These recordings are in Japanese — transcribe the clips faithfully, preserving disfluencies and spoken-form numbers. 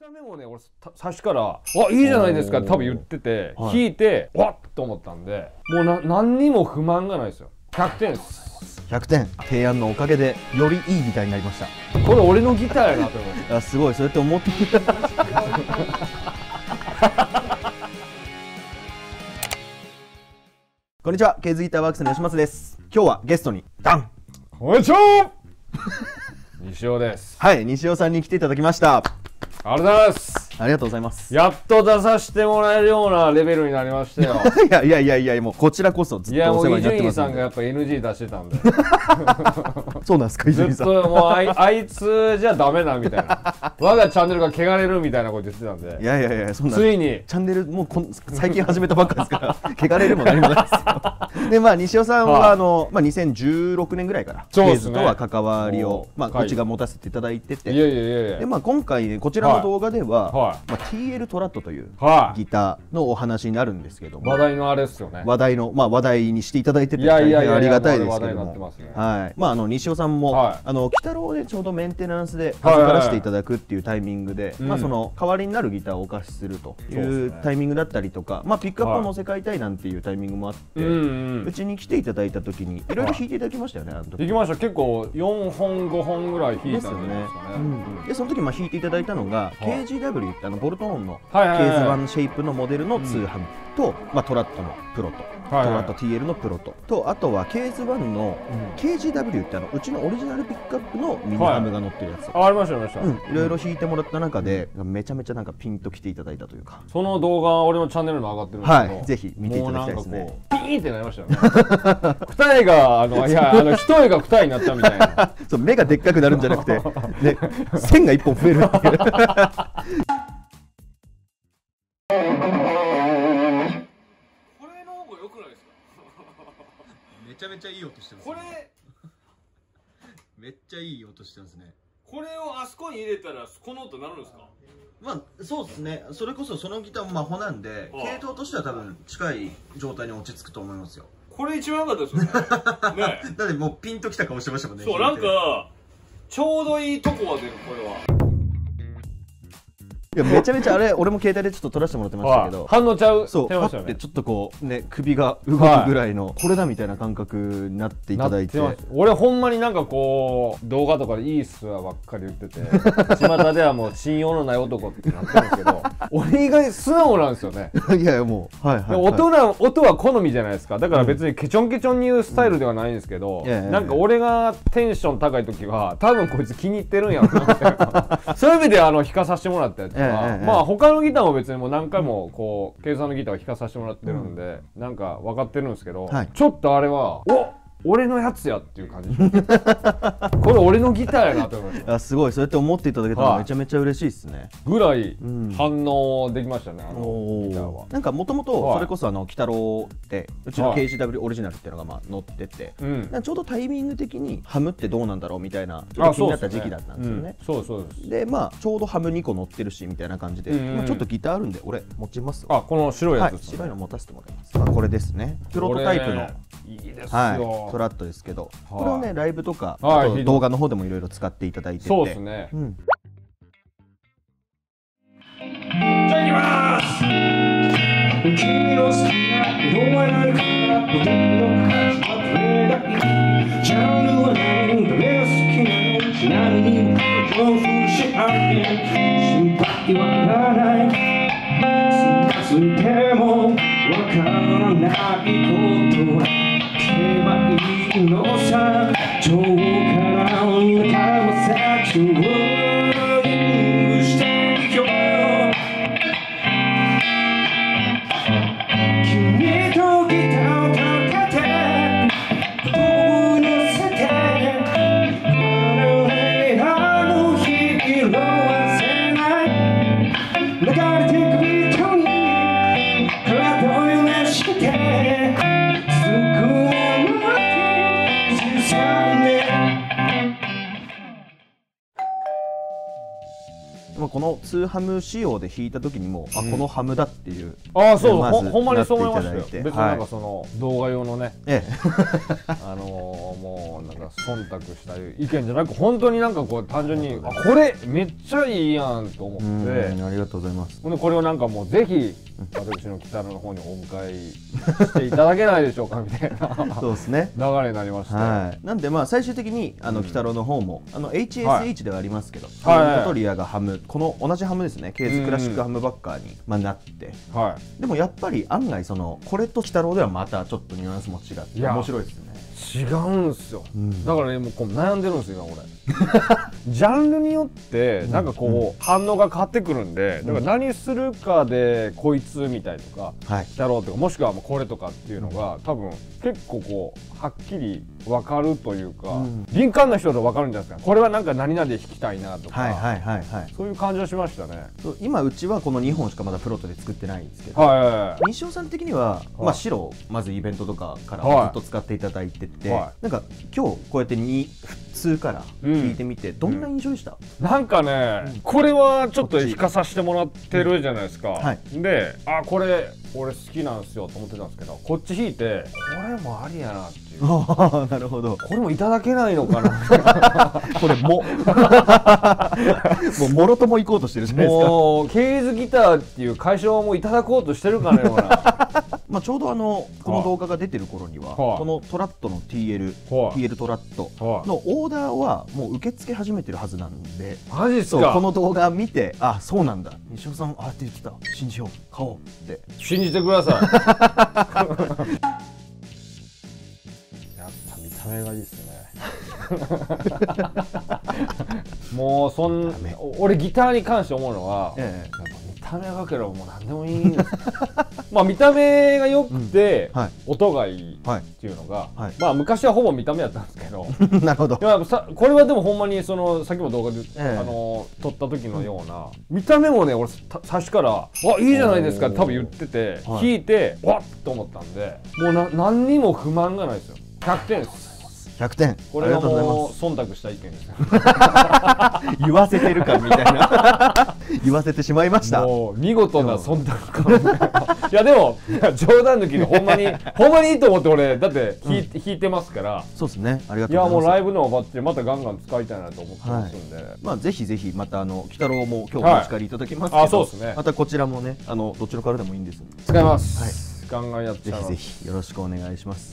た目もね、俺最初から「あ、いいじゃないですか」って多分言ってて、はい、弾いてわっと思ったんで、もうな何にも不満がないですよ。ひゃくてんです。 ひゃくてん。提案のおかげでよりいいギターになりました。 これ俺のギターやなと思って。 あ、すごい、そうやって思ってこんにちは、ケーズギターワークスの吉松です。今日はゲストにダン、 こんにちは西尾です。 はい、西尾さんに来ていただきました。 ありがとうございます。 ありがとうございます。 やっと出させてもらえるようなレベルになりましたよ。 いやいやいやいや、もうこちらこそずっとお世話になってます。いや、もう伊集院さんがやっぱ エヌジー 出してたんで。 そうなんですか、伊集院さん。 ずっともうあい、あいつじゃダメだみたいな。我がチャンネルが汚れるみたいなこと言ってたんで。 いやいやいや、そんな。 ついにチャンネルもうこん最近始めたばっかですから、汚れるも何もないですよ。で、まあ西尾さんはあのまあにせんじゅうろくねんぐらいからケーズとは関わりをまあこっちが持たせていただいてて、 いやいやいやいや。 でまあ今回こちらの動画では、まあ ティーエル トラットというギターのお話になるんですけども、 話題のあれですよね。 話題のまあ話題にしていただいてて大変ありがたいですけども、はい。まああの西尾さんもあの鬼太郎でちょうどメンテナンスで預からせていただくっていうタイミングで、まあその代わりになるギターをお貸しするというタイミングだったりとか、まあピックアップを載せ替えたいなんていうタイミングもあって、うちに来ていただいた時にいろいろ弾いていただきましたよね。あの時。 弾きました。結構よんほんごほんぐらい弾いたんですよね。 でその時まあ弾いていただいたのが ケージーダブリュー ってあのボルトオンのケーズワンシェイプのモデルのツーハムと、まあトラットのプロと、トラット ティーエル のプロと、とあとは ケーズワン の ケージーダブリュー ってあのうちのオリジナルピックアップのミニハムが乗ってるやつ。 ありましたありました。 いろいろ弾いてもらった中でめちゃめちゃなんかピンときていただいたというか。 その動画俺のチャンネルに上がってるんですけど、 はい、ぜひ見ていただきたいですね。 ピーンってなりましたよね。二重があのいやあの一重が二重になったみたいな。 そう、目がでっかくなるんじゃなくてね、線が一本増えるっていう。 めちゃめちゃいい音してます、ね。これめっちゃいい音してますね。 これをあそこに入れたらこの音なるんですか？ まあそうですね。それこそそのギターもマホなんで、系統としては多分近い状態に落ち着くと思いますよ。 これ一番良かったですよね。ね。 だってもうピンときた顔してましたもんね。 そう、なんかちょうどいいとこまでこれは。 いやめちゃめちゃあれ俺も携帯でちょっと撮らせてもらってましたけど、 反応ちゃう。 そう、パッてちょっとこうね首が動くぐらいのこれだみたいな感覚になっていただいて、 俺ほんまになんかこう動画とかでいいっすわばっかり言ってて、巷ではもう信用のない男ってなってるんですけど、俺意外に素直なんですよね。 いやいやもうはいはい。 音は音は好みじゃないですか。だから別にケチョンケチョンに言うスタイルではないんですけど、なんか俺がテンション高い時は多分こいつ気に入ってるんやろなみたいな。そういう意味であの弾かさせてもらったやつはまあ他他のギターも別にもう何回もこうケーザーのギターを弾かさせてもらってるんで、うん、なんか分かってるんですけど、はい、ちょっとあれはお俺のやつやっていう感じ。これ俺のギターやなと思いました。 あ、すごい、そうやって思っていただけたらめちゃめちゃ嬉しいですね。 ぐらい反応できましたね、あのギターは。 なんかもともとそれこそあの鬼太郎ってうちの ケージーダブリュー オリジナルっていうのがまあ載ってて、ちょうどタイミング的にハムってどうなんだろうみたいなちょっと気になった時期だったんですよね。 そうそうです。 でまあちょうどハムにこ載ってるしみたいな感じで、まあちょっとギターあるんで俺持ちます。 あ、この白いやつですね。 白いの持たせてもらいます。あ、これですね。プロトタイプのいいですよ。 トラットですけど、これをねライブとか動画の方でもいろいろ使っていただいてて、 そうですね。じゃあいきます。君の好きな色は何か僕の価値はどれがいい、ジャンルは何どれが好きなの、何にも興奮し合って心配はいらない、つまずいてもわからないことは聞けばいいのさ、遠から仲間たちを許していよう。君とギターをかけて僕を乗せて笑えあの日色あせない流れてくビートに体を揺らしてのツーハム仕様で弾いた時にも、あこのハムだっていう、 ああそうそう、ほんまにそう思いましたよ。別になんかその動画用のね、あのもうなんか忖度した意見じゃなく、本当になんかこう単純にあこれめっちゃいいやんと思って、 ありがとうございます。 ほんでこれをなんかもうぜひ私の北野の方にお迎えしていただけないでしょうかみたいなそうですね、 流れになりました。 はい、なんでまあ最終的にあの鬼太郎の方もあの エイチエスエイチ ではありますけど、モトリアがハム、この同じハムですね、ケーズクラシックハムバッカーにまあなって、でもやっぱり案外そのこれと鬼太郎ではまたちょっとニュアンスも違って面白いですよね。 違うんすよ、うん、だからねもうこう悩んでるんですよ今俺ジャンルによってなんかこう、うん、反応が変わってくるんで、だから何するかでこいつみたいとか、はい、だろうとか、もしくはもうこれとかっていうのが多分結構こうはっきり分かるというか、うん、敏感な人だと分かるんじゃないですか。これはなんか何々で弾きたいなとか、そういう感じはしましたね。 今うちはこのにほんしかまだプロトで作ってないんですけど、はいはいはい、西尾さん的には、まあ、白をまずイベントとかからずっと使っていただいてて、はい、なんか今日こうやってに普通から聞いてみて、うん、どんな印象でした？ うん、なんかね、うん、これはちょっと弾かさせてもらってるじゃないですか、うんはい、で、あこれ俺好きなんですよと思ってたんですけど、こっち弾いてこれもありやなっていうなるほど、 これもいただけないのかなこれももうもろとも行こうとしてるじゃないですか。 もうケイズギターっていう会社をもういただこうとしてるかのようなまあちょうどあのこの動画が出てる頃には、はあ、このトラットの ティーエル、はあ、ティーエル トラットのオーダーはもう受け付け始めてるはずなんで、 マジっすか。 この動画見て、あそうなんだ、西尾さんあって言ってた、信じよう、買おうって信じてくださいやっぱ見た目がいいっすねもうそん俺ギターに関して思うのは、ええ、見た目がければもう何でもいいんですまあ見た目が良くて、うんはい、音がいいっていうのが、はいはい、まあ昔はほぼ見た目やったんですけどなるほど。 さこれはでもほんまにそのさっきも動画で、ええ、あの撮った時のような、うん、見た目もね俺最初から「わいいじゃないですか」って多分言ってて、弾いてわっと思ったんで、もうな何にも不満がないですよ。ひゃくてんです。 ひゃくてん。 これはもう忖度した意見です言わせてるかみたいな言わせてしまいました。 もう見事な忖度感いやでも冗談抜きでほんまにほんまにいいと思って俺だって弾い、うん、弾いてますから。 そうですね、ありがとうございます。 いやもうライブのバッチリまたガンガン使いたいなと思ってますんで、はい、 まあぜひぜひまたあの鬼太郎も今日お持ち帰りいただきますけど、はい、あそうですね、またこちらもねあのどちらからでもいいんです。 使います、はい、ガンガンやっちゃいます。 ぜひぜひよろしくお願いします。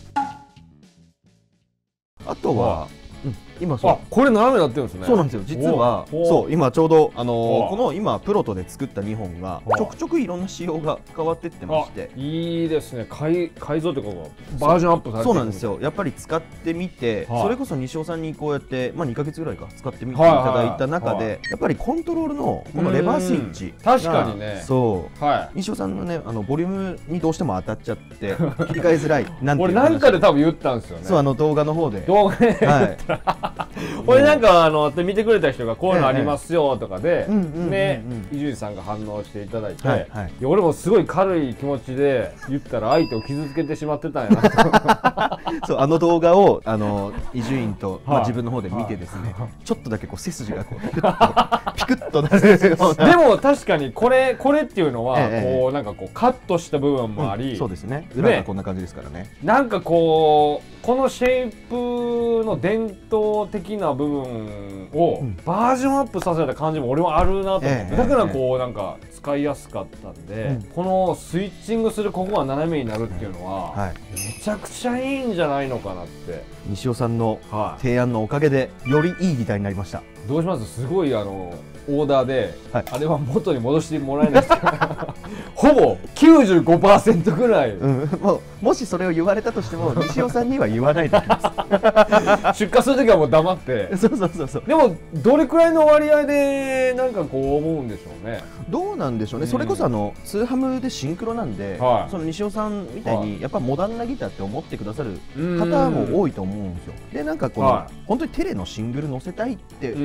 あとは、うん、今そう、 あこれ斜めになってるんですね。 そうなんですよ。実はそう今ちょうどあのー、この今プロトで作ったにほんがちょくちょくいろんな仕様が変わってってまして、 いいですね。改改造というかバージョンアップされてる。 そうなんですよ。やっぱり使ってみて、それこそ西尾さんにこうやってまあにかげつぐらいか使ってみていただいた中で、やっぱりコントロールのこのレバースイッチ確かにね、 そう、はい、西尾さんのねあのボリュームにどうしても当たっちゃって切り替えづらいなんていう。 俺なんかで多分言ったんですよね。 そうあの動画の方で。 動画で。はい。これなんかあの見てくれた人がこういうのありますよとかでね、伊集院さんが反応していただいて、はいはい、いや俺もすごい軽い気持ちで言ったら相手を傷つけてしまってたんやなとそうあの動画をあの伊集院と、まあ、自分の方で見てですね、はい、ちょっとだけこう背筋がこうピクッとピクッとなるような。 でも確かにこれこれっていうのは、ええ、こうなんかこうカットした部分もあり、 うん、そうですね、裏がこんな感じですからね。 なんかこうこのシェイプの伝統的な部分をバージョンアップさせた感じも俺はあるなと思って、ええ、だからこうなんか使いやすかったんで、うん、このスイッチングするここが斜めになるっていうのは、はい、めちゃくちゃいいんじゃないのかなって。 西尾さんの提案のおかげでよりいいギターになりました。 どうします？すごいあのオーダーで、はい、あれは元に戻してもらえないですかほぼ きゅうじゅうごパーセント ぐらい、うん、 もうもしそれを言われたとしても西尾さんには言わないでおきます出荷するときはもう黙ってそうそうそうそう。 でもどれくらいの割合でなんかこう思うんでしょうね。 どうなんでしょうね、うん、それこそあのツーハムでシンクロなんで、はい、その西尾さんみたいにやっぱモダンなギターって思ってくださる方も多いと思うんですよ。でなんかこの、はい、本当にテレのシングル載せたいって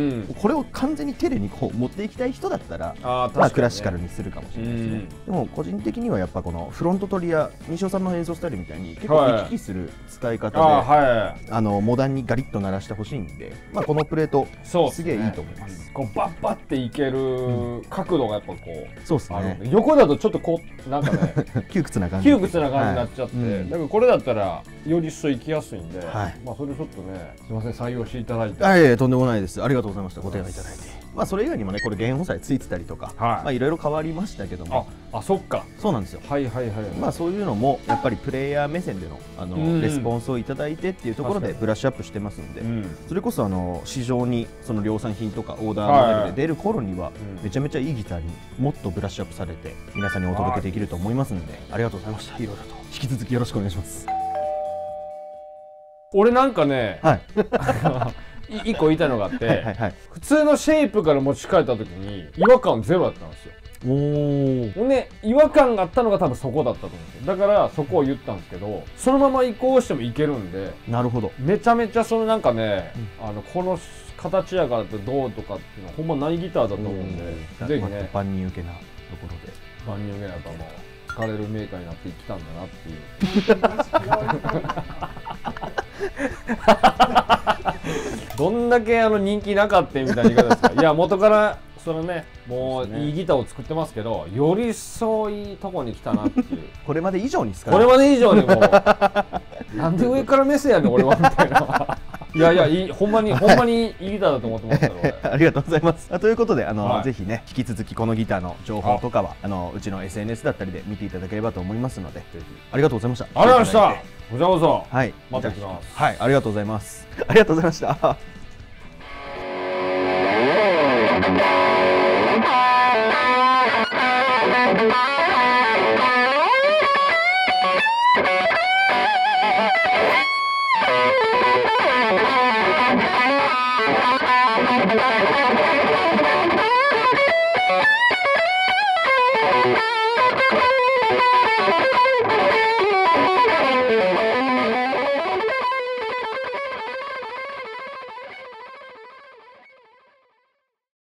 これを完全にテレにこう持っていきたい人だったらまあクラシカルにするかもしれないですね。でも個人的にはやっぱこのフロントトリや西尾さんの演奏スタイルみたいに結構行き来する使い方で、はい、あのモダンにガリッと鳴らしてほしいんで、まあ、このプレートすげえいいと思います。 こうバッバッっていける角度がやっぱこう、 そうですね、 横だとちょっとこうなんかね窮屈な感じ窮屈な感じになっちゃって、はい、だからこれだったらより一層行きやすいんで、はい、まあそれちょっとねすみません採用していただいて、 いやいやとんでもないです。ありがとうございました。ご提案いただいて。まあそれ以外にもねこれ弦補佐ついてたりとか、はい、まあいろいろ変わりましたけども、 ああそっかそうなんですよ。 はいはいはい。 まあそういうのもやっぱりプレイヤー目線でのあのレスポンスをいただいてっていうところでブラッシュアップしてますんで、うん、それこそあの市場にその量産品とかオーダーモデルで出る頃にはめちゃめちゃいいギターにもっとブラッシュアップされて皆さんにお届けできると思いますので、ありがとうございました。いろいろと引き続きよろしくお願いします。 俺なんかね、はい一個言いたいのがあって、はいはい、はい、普通のシェイプから持ち帰った時に違和感ゼロだったんですよ。おお。ね、違和感があったのが多分そこだったと思うんですよ。だからそこを言ったんですけど、そのまま移行してもいけるんで。 なるほど。 めちゃめちゃそのなんかね、うん、あのこの形やからってどうとかっていうのはほんまないギターだと思うんで、ぜひね。 万人受けなところで。 万人受けなと思う。使われるメーカーになってきたんだなっていう。どんだけあの人気なかったみたいな言い方ですか。いや元からそれねもういいギターを作ってますけど、よりそういいとこに来たなっていうこれまで以上にですか、 これまで以上にもうなんで上から目線やねん俺はみたいな。いやいやいいほんまにほんまにいいギターだと思ってますからありがとうございます。ということであの、はい、ぜひね引き続きこのギターの情報とかはあのうちの エスエヌエス だったりで見ていただければと思いますので、ぜひありがとうございました。 ありがとうございました。こちらこそはい待ってきます。 はい、ありがとうございます。ありがとうございました。